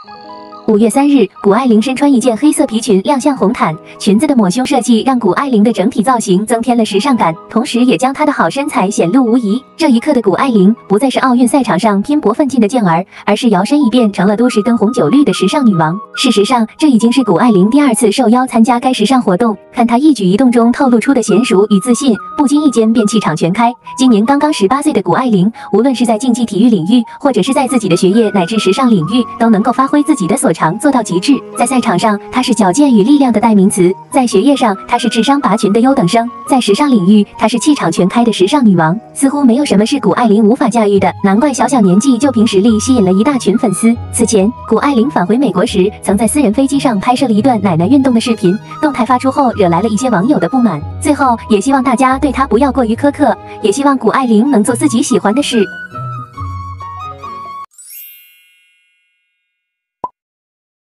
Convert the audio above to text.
5月3日，谷爱凌身穿一件黑色皮裙亮相红毯，裙子的抹胸设计让谷爱凌的整体造型增添了时尚感，同时也将她的好身材显露无遗。这一刻的谷爱凌不再是奥运赛场上拼搏奋进的健儿，而是摇身一变成了都市灯红酒绿的时尚女王。事实上，这已经是谷爱凌第2次受邀参加该时尚活动。看她一举一动中透露出的娴熟与自信，不经意间便气场全开。今年刚刚18岁的谷爱凌，无论是在竞技体育领域，或者是在自己的学业乃至时尚领域，都能够发挥自己的所长，做到极致。在赛场上，她是矫健与力量的代名词；在学业上，她是智商拔群的优等生；在时尚领域，她是气场全开的时尚女王。似乎没有什么是谷爱凌无法驾驭的，难怪小年纪就凭实力吸引了一大群粉丝。此前，谷爱凌返回美国时，曾在私人飞机上拍摄了一段奶奶运动的视频，动态发出后惹来了一些网友的不满。最后，也希望大家对她不要过于苛刻，也希望谷爱凌能做自己喜欢的事。